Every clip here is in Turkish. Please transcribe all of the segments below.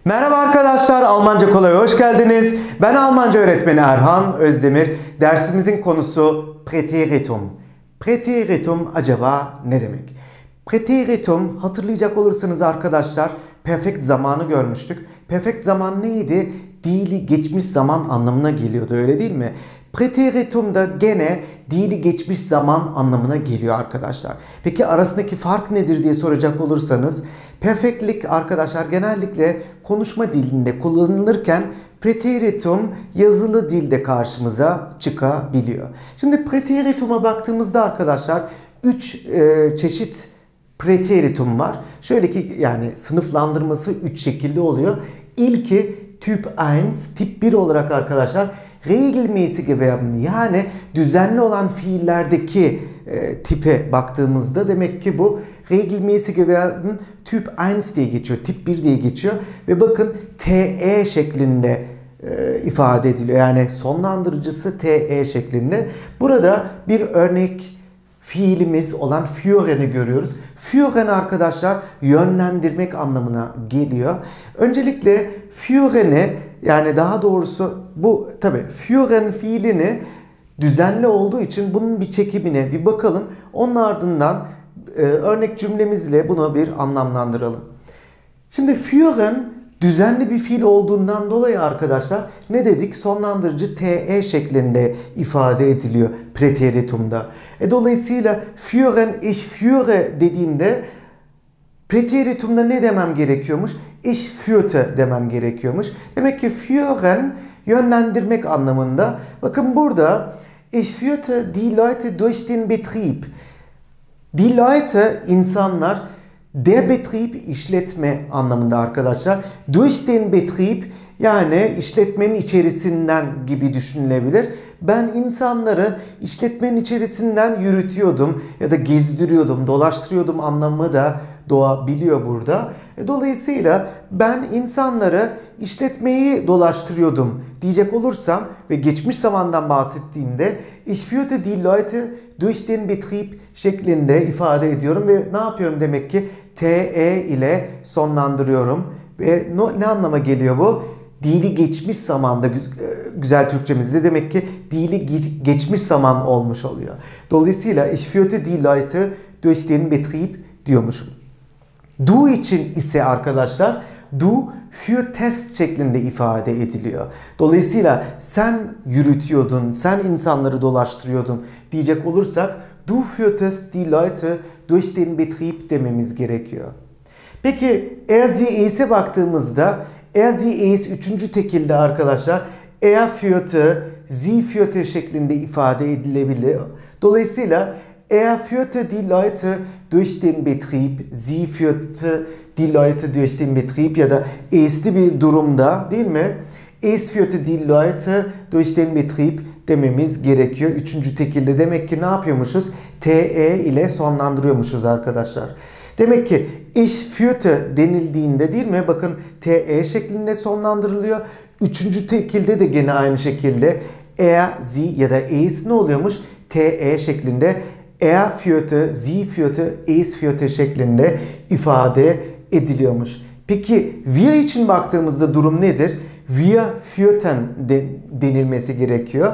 Merhaba arkadaşlar, Almanca Kolay'a hoş geldiniz. Ben Almanca öğretmeni Erhan Özdemir. Dersimizin konusu Präteritum. Präteritum acaba ne demek? Präteritum, hatırlayacak olursanız arkadaşlar, perfect zamanı görmüştük. Perfect zaman neydi? Dili geçmiş zaman anlamına geliyordu, öyle değil mi? Präteritum da gene dili geçmiş zaman anlamına geliyor arkadaşlar. Peki arasındaki fark nedir diye soracak olursanız, perfectlik arkadaşlar genellikle konuşma dilinde kullanılırken präteritum yazılı dilde karşımıza çıkabiliyor. Şimdi präteritum'a baktığımızda arkadaşlar 3 çeşit präteritum var. Şöyle ki yani sınıflandırması 3 şekilde oluyor. İlki Typ 1, tip 1 olarak arkadaşlar regelmäßige Verben, yani düzenli olan fiillerdeki tipe baktığımızda demek ki bu regelmäßige Verben Typ 1 diye geçiyor, tip 1 diye geçiyor ve bakın te şeklinde ifade ediliyor. Yani sonlandırıcısı te şeklinde. Burada bir örnek fiilimiz olan führen'i görüyoruz. Führen arkadaşlar yönlendirmek anlamına geliyor. Öncelikle führen'i, yani daha doğrusu bu tabi führen fiilini düzenli olduğu için bunun bir çekimine bir bakalım. Onun ardından örnek cümlemizle bunu bir anlamlandıralım. Şimdi führen düzenli bir fiil olduğundan dolayı arkadaşlar ne dedik? Sonlandırıcı te şeklinde ifade ediliyor präteritumda. Dolayısıyla führen, ich führe dediğimde präteritumda ne demem gerekiyormuş? Ich führte demem gerekiyormuş. Demek ki führen yönlendirmek anlamında. Bakın burada ich führte die Leute durch den Betrieb. Die Leute insanlar, der Betrieb işletme anlamında arkadaşlar. Durch den Betrieb yani işletmenin içerisinden gibi düşünülebilir. Ben insanları işletmenin içerisinden yürütüyordum ya da gezdiriyordum, dolaştırıyordum anlamı da doğabiliyor burada. Dolayısıyla ben insanları işletmeyi dolaştırıyordum diyecek olursam ve geçmiş zamandan bahsettiğimde ich führte die Leute durch den Betrieb şeklinde ifade ediyorum ve ne yapıyorum demek ki te ile sonlandırıyorum ve ne anlama geliyor bu? Dili geçmiş zamanda, güzel Türkçemizde demek ki dili geçmiş zaman olmuş oluyor. Dolayısıyla ich führte die Leute durch den Betrieb diyormuşum. Du için ise arkadaşlar du führtest şeklinde ifade ediliyor. Dolayısıyla sen yürütüyordun, sen insanları dolaştırıyordun diyecek olursak du führtest die Leute durch den Betrieb dememiz gerekiyor. Peki er sie es'e baktığımızda er sie es 3. tekilde arkadaşlar er führte, sie führte şeklinde ifade edilebilir. Dolayısıyla er führte die Leute durch den Betrieb, sie führte die Leute durch den Betrieb ya da es'li bir durumda değil mi? Es führte die Leute durch den Betrieb dememiz gerekiyor. 3. tekilde demek ki ne yapıyormuşuz? Te ile sonlandırıyormuşuz arkadaşlar. Demek ki ich führte denildiğinde değil mi? Bakın te şeklinde sonlandırılıyor. 3. tekilde de gene aynı şekilde er, sie ya da es ne oluyormuş? Te şeklinde er führte, sie führte, es führte şeklinde ifade ediliyormuş. Peki wir için baktığımızda durum nedir? Wir führten denilmesi gerekiyor.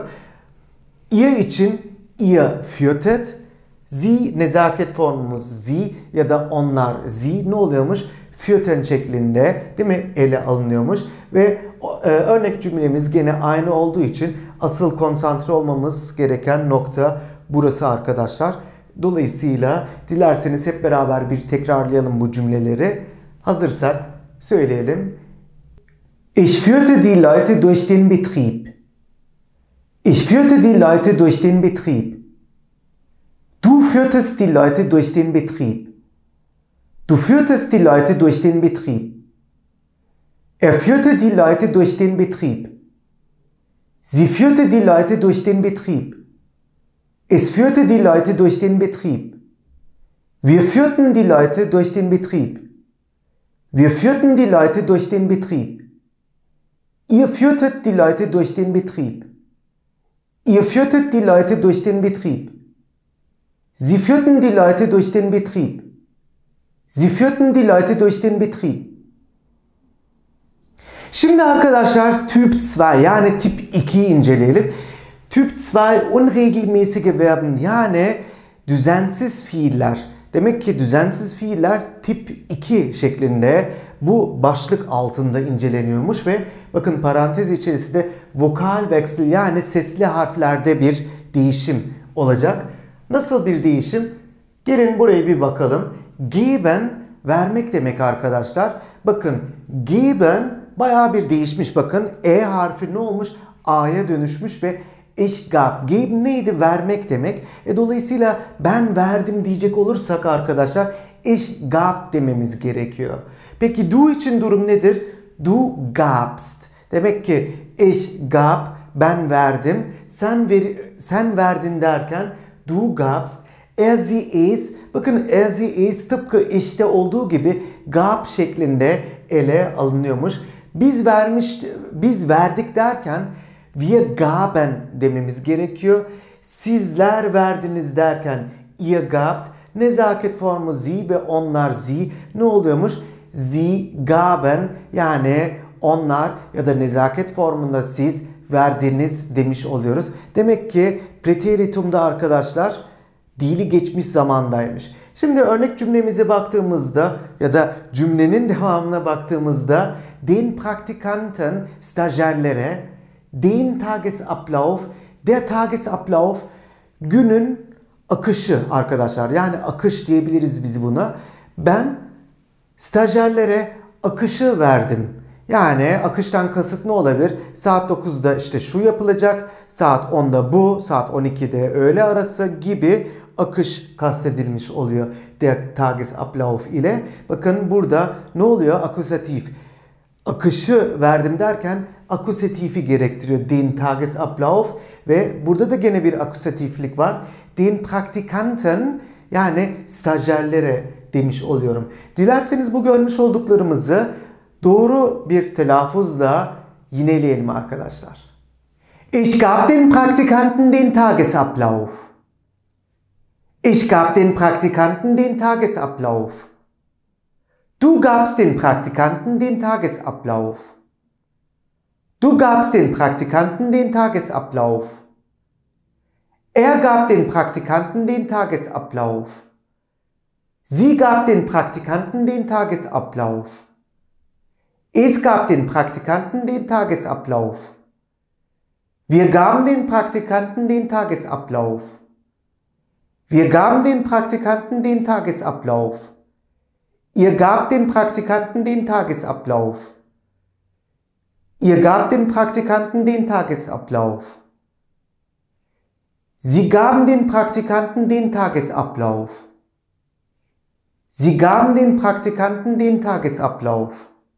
Ihr için ihr führtet. Sie nezaket formumuz sie ya da onlar sie ne oluyormuş? Führten şeklinde değil mi? Ele alınıyormuş. Ve örnek cümlemiz gene aynı olduğu için asıl konsantre olmamız gereken nokta burası arkadaşlar. Dolayısıyla dilerseniz hep beraber bir tekrarlayalım bu cümleleri. Hazırsak söyleyelim. Ich führte die Leute durch den Betrieb. Ich führte die Leute durch den Betrieb. Du führtest die Leute durch den Betrieb. Du führtest die Leute durch den Betrieb. Er führte die Leute durch den Betrieb. Sie führte die Leute durch den Betrieb. Es führte die Leute durch den Betrieb. Wir führten die Leute durch den Betrieb. Wir führten die Leute durch den Betrieb. Ihr führtet die Leute durch den Betrieb. Ihr führtet die Leute durch den Betrieb. Sie führten die Leute durch den Betrieb. Sie führten die Leute durch den Betrieb. Şimdi arkadaşlar Typ 2 yani tip 2'yi inceleyelim. Typ 2 unregelmäßige Verben yani düzensiz fiiller. Demek ki düzensiz fiiller tip 2 şeklinde bu başlık altında inceleniyormuş ve bakın parantez içerisinde Vokalwechsel yani sesli harflerde bir değişim olacak. Nasıl bir değişim? Gelin buraya bir bakalım. Geben vermek demek arkadaşlar. Bakın geben bayağı bir değişmiş. Bakın E harfi ne olmuş? A'ya dönüşmüş ve ich gab. Geben neydi? Vermek demek. Dolayısıyla ben verdim diyecek olursak arkadaşlar ich gab dememiz gerekiyor. Peki du için durum nedir? Du gabst. Demek ki ich gab ben verdim. Sen verdin derken du gabst. Er sie es. Bakın er sie es tıpkı işte olduğu gibi gab şeklinde ele alınıyormuş. Biz verdik derken wir gaben dememiz gerekiyor. Sizler verdiniz derken ihr gabt. Nezaket formu sie ve onlar sie ne oluyormuş? Sie gaben yani onlar ya da nezaket formunda siz verdiniz demiş oluyoruz. Demek ki preteritumda arkadaşlar dili geçmiş zamandaymış. Şimdi örnek cümlemize baktığımızda ya da cümlenin devamına baktığımızda den Praktikanten stajyerlere den Tagesablauf, der Tagesablauf günün akışı arkadaşlar. Yani akış diyebiliriz biz buna. Ben stajyerlere akışı verdim. Yani akıştan kasıt ne olabilir? Saat 9'da işte şu yapılacak, saat 10'da bu, saat 12'de öğle arası gibi akış kastedilmiş oluyor der Tagesablauf ile. Bakın burada ne oluyor? Akusatif. Akışı verdim derken akusatifi gerektiriyor. Den Tagesablauf ve burada da gene bir akusatiflik var. Den Praktikanten yani stajyerlere demiş oluyorum. Dilerseniz bu görmüş olduklarımızı doğru bir telaffuzla yineleyelim arkadaşlar. Ich gab den Praktikanten den Tagesablauf. Ich gab den Praktikanten den Tagesablauf. Du gabst den Praktikanten den Tagesablauf. Du gabst den Praktikanten den Tagesablauf. Er gab den Praktikanten den Tagesablauf. Sie gab den Praktikanten den Tagesablauf. Es gab den Praktikanten den Tagesablauf. Wir gaben den Praktikanten den Tagesablauf. Wir gaben den Praktikanten den Tagesablauf. Ihr gabt den Praktikanten den Tagesablauf. Ihr gabt den Praktikanten den Tagesablauf. Sie gaben den Praktikanten den Tagesablauf. Sie gaben den Praktikanten den Tagesablauf.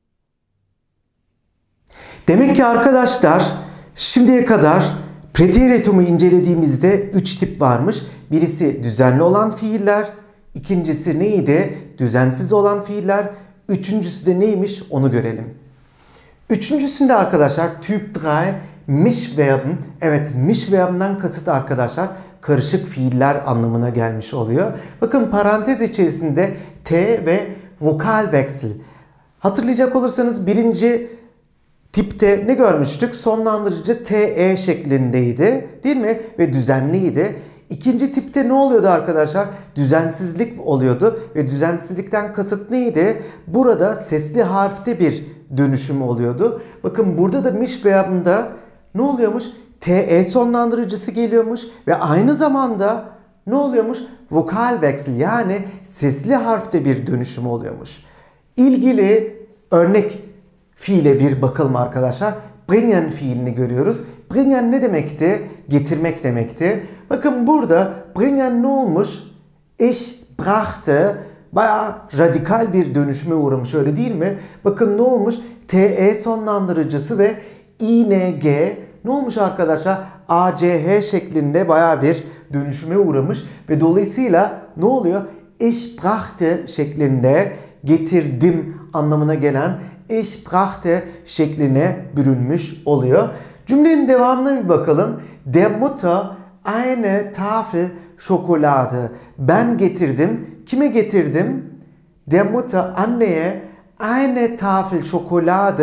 Demek ki arkadaşlar şimdiye kadar preteritum'u incelediğimizde 3 tip varmış. Birisi düzenli olan fiiller, ikincisi neydi? Düzensiz olan fiiller, üçüncüsü de neymiş onu görelim. Üçüncüsünde arkadaşlar Typ 3 Mischverben. Evet, Mischverben'den kasıt arkadaşlar karışık fiiller anlamına gelmiş oluyor. Bakın parantez içerisinde T ve Vokalwechsel. Hatırlayacak olursanız birinci tipte ne görmüştük? Sonlandırıcı TE şeklindeydi değil mi? Ve düzenliydi. İkinci tipte ne oluyordu arkadaşlar? Düzensizlik oluyordu ve düzensizlikten kasıt neydi? Burada sesli harfte bir dönüşüm oluyordu. Bakın burada da Mischverben'da ne oluyormuş? TE sonlandırıcısı geliyormuş ve aynı zamanda ne oluyormuş? Vokalwechsel yani sesli harfte bir dönüşüm oluyormuş. İlgili örnek fiile bir bakalım arkadaşlar. Bringen fiilini görüyoruz. Bringen ne demekti? Getirmek demekti. Bakın burada bringen ne olmuş? Ich brachte bayağı radikal bir dönüşüme uğramış öyle değil mi? Bakın ne olmuş? TE sonlandırıcısı ve ING ne olmuş arkadaşlar? ACH şeklinde bayağı bir dönüşüme uğramış ve dolayısıyla ne oluyor? Ich brachte şeklinde getirdim anlamına gelen ich brachte şekline bürünmüş oluyor. Cümlenin devamına bir bakalım. Der Mutter eine Tafel Schokolade. Ben getirdim. Kime getirdim? Der Mutter anneye eine Tafel Schokolade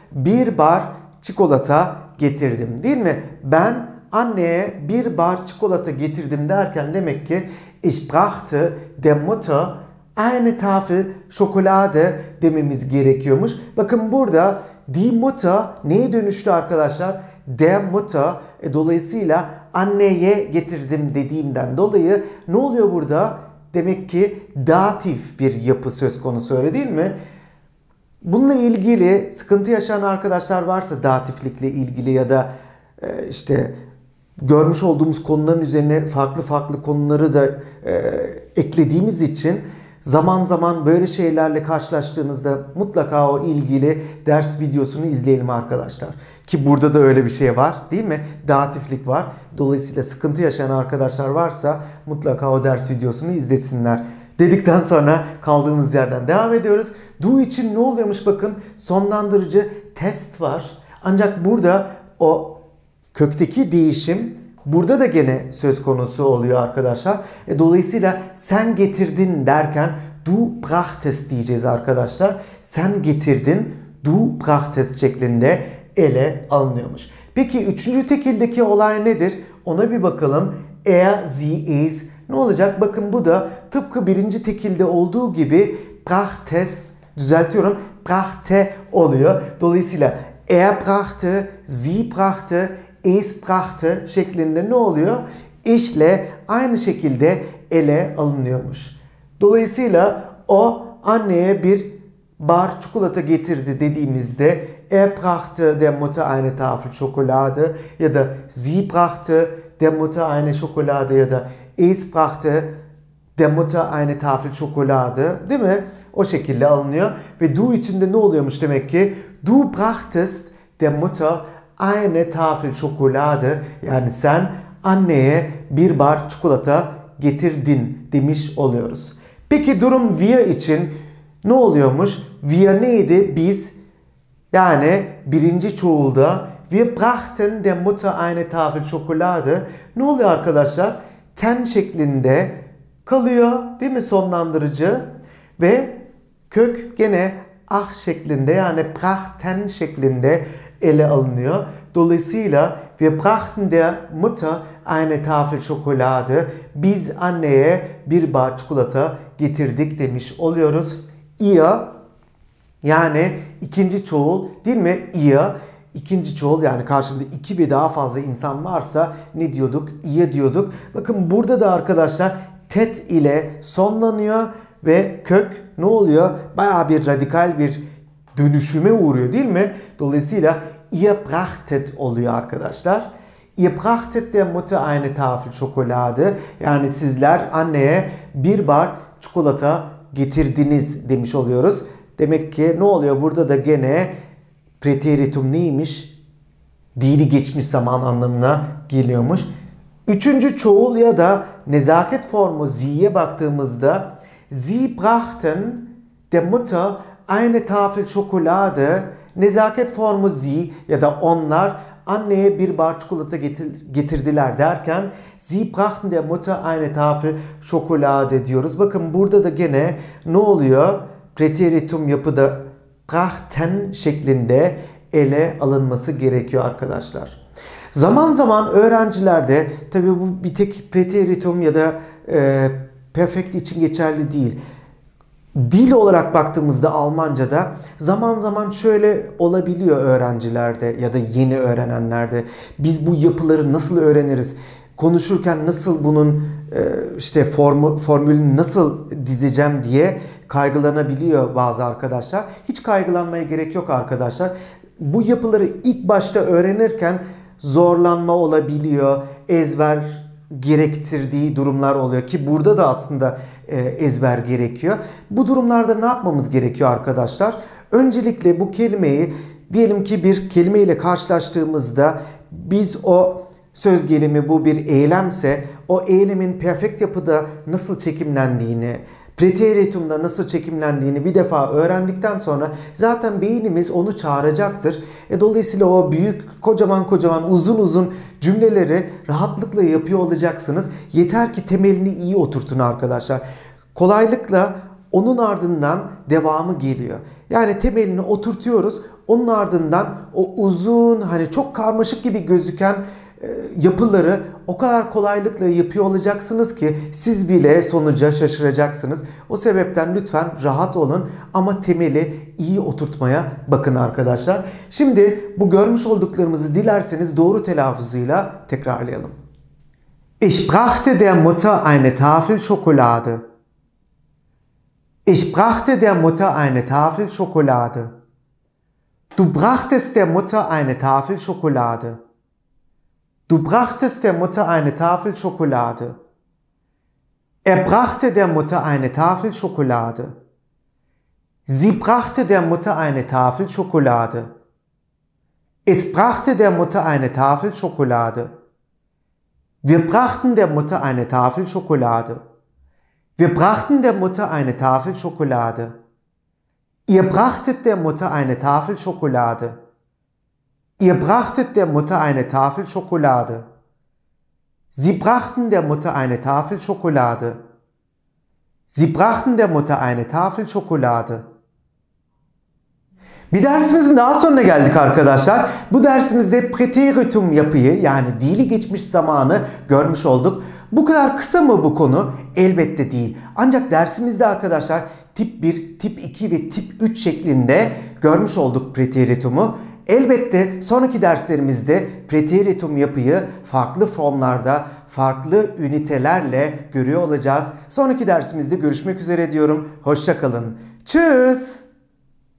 bir bar çikolata getirdim değil mi? Ben anneye bir bar çikolata getirdim derken demek ki ich brachte der Mutter eine Tafel Schokolade dememiz gerekiyormuş. Bakın burada die Mutter neye dönüştü arkadaşlar? Der Mutter. Dolayısıyla anneye getirdim dediğimden dolayı ne oluyor burada? Demek ki datif bir yapı söz konusu, öyle değil mi? Bununla ilgili sıkıntı yaşayan arkadaşlar varsa datiflikle ilgili ya da işte görmüş olduğumuz konuların üzerine farklı konuları da eklediğimiz için zaman zaman böyle şeylerle karşılaştığınızda mutlaka o ilgili ders videosunu izleyelim arkadaşlar. Ki burada da öyle bir şey var değil mi? Datiflik var. Dolayısıyla sıkıntı yaşayan arkadaşlar varsa mutlaka o ders videosunu izlesinler. Dedikten sonra kaldığımız yerden devam ediyoruz. Do için ne oluyormuş bakın, sonlandırıcı test var. Ancak burada o kökteki değişim burada da gene söz konusu oluyor arkadaşlar. Dolayısıyla sen getirdin derken du brachtest diyeceğiz arkadaşlar. Sen getirdin, du brachtest şeklinde ele alınıyormuş. Peki üçüncü tekildeki olay nedir? Ona bir bakalım. Er, sie, es ne olacak? Bakın bu da tıpkı birinci tekilde olduğu gibi brachtes, düzeltiyorum, brachte oluyor. Dolayısıyla er brachte, sie brachte, es brachte şeklinde ne oluyor? İşle aynı şekilde ele alınıyormuş. Dolayısıyla o anneye bir bar çikolata getirdi dediğimizde er brachte der Mutter eine Tafel Schokolade ya da sie brachte der Mutter eine Schokolade ya da es brachte der Mutter eine Tafel Schokolade, değil mi? O şekilde alınıyor ve du içinde ne oluyormuş demek ki? Du brachtest der Mutter eine Tafel Schokolade, yani sen anneye bir bar çikolata getirdin demiş oluyoruz. Peki durum wir için ne oluyormuş? Wir neydi? Biz, yani birinci çoğulda wir brachten der Mutter eine Tafel Schokolade. Ne oluyor arkadaşlar? Ten şeklinde kalıyor değil mi sonlandırıcı? Ve kök gene ah şeklinde, yani brachten şeklinde ele alınıyor. Dolayısıyla wir brachten der Mutter eine Tafel Schokolade. Biz anneye bir bar çikolata getirdik demiş oluyoruz. Ihr, yani ikinci çoğul değil mi? Ihr, ikinci çoğul, yani karşımda iki ve daha fazla insan varsa ne diyorduk? Ihr diyorduk. Bakın burada da arkadaşlar tet ile sonlanıyor ve kök ne oluyor? Bayağı bir radikal bir dönüşüme uğruyor değil mi? Dolayısıyla ihr brachtet oluyor arkadaşlar. Ihr brachtet der Mutter eine Tafel Schokolade. Yani sizler anneye bir bar çikolata getirdiniz demiş oluyoruz. Demek ki ne oluyor? Burada da gene preteritum neymiş? Dili geçmiş zaman anlamına geliyormuş. Üçüncü çoğul ya da nezaket formu sie'ye baktığımızda sie brachten der Mutter eine Tafel Schokolade. Nezaket formu sie ya da onlar anneye bir bar çikolata getirdiler derken sie brachten der Mutter eine Tafel Schokolade diyoruz. Bakın burada da gene ne oluyor? Preteritum yapıda brachten şeklinde ele alınması gerekiyor arkadaşlar. Zaman zaman öğrencilerde, tabii bu bir tek preteritum ya da perfect için geçerli değil. Dil olarak baktığımızda Almanca'da zaman zaman şöyle olabiliyor öğrencilerde ya da yeni öğrenenlerde. Biz bu yapıları nasıl öğreniriz? Konuşurken nasıl bunun işte formülünü nasıl dizeceğim diye kaygılanabiliyor bazı arkadaşlar. Hiç kaygılanmaya gerek yok arkadaşlar. Bu yapıları ilk başta öğrenirken zorlanma olabiliyor, ezber gerektirdiği durumlar oluyor ki burada da aslında ezber gerekiyor. Bu durumlarda ne yapmamız gerekiyor arkadaşlar? Öncelikle bu kelimeyi, diyelim ki bir kelime ile karşılaştığımızda biz o söz gelimi bu bir eylemse o eylemin perfect yapıda nasıl çekimlendiğini, preteritumda nasıl çekimlendiğini bir defa öğrendikten sonra zaten beynimiz onu çağıracaktır. Dolayısıyla o büyük, kocaman, uzun cümleleri rahatlıkla yapıyor olacaksınız. Yeter ki temelini iyi oturtun arkadaşlar. Kolaylıkla onun ardından devamı geliyor. Yani temelini oturtuyoruz. Onun ardından o uzun hani çok karmaşık gibi gözüken yapıları o kadar kolaylıkla yapıyor olacaksınız ki siz bile sonuca şaşıracaksınız. O sebepten lütfen rahat olun ama temeli iyi oturtmaya bakın arkadaşlar. Şimdi bu görmüş olduklarımızı dilerseniz doğru telaffuzuyla tekrarlayalım. Ich brachte der Mutter eine Tafel Schokolade. Ich brachte der Mutter eine Tafel Schokolade. Du brachtest der Mutter eine Tafel Schokolade. Du brachtest der Mutter eine Tafel Schokolade. Er brachte der Mutter eine Tafel Schokolade. Sie brachte der Mutter eine Tafel Schokolade. Es brachte der Mutter eine Tafel Schokolade. Wir brachten der Mutter eine Tafel Schokolade. Wir brachten der Mutter eine Tafel Schokolade. Ihr brachtet der Mutter eine Tafel Schokolade. Ihr brachtet der Mutter eine Tafel Schokolade. Sie brachten der Mutter eine Tafel Schokolade. Sie brachten der Mutter eine Tafel Schokolade. Bir dersimizin daha sonuna geldik arkadaşlar. Bu dersimizde preteritum yapıyı yani dili geçmiş zamanı görmüş olduk. Bu kadar kısa mı bu konu? Elbette değil. Ancak dersimizde arkadaşlar tip 1, tip 2 ve tip 3 şeklinde görmüş olduk preteritumu. Elbette sonraki derslerimizde preteritum yapıyı farklı formlarda, farklı ünitelerle görüyor olacağız. Sonraki dersimizde görüşmek üzere diyorum. Hoşça kalın. Tschüss.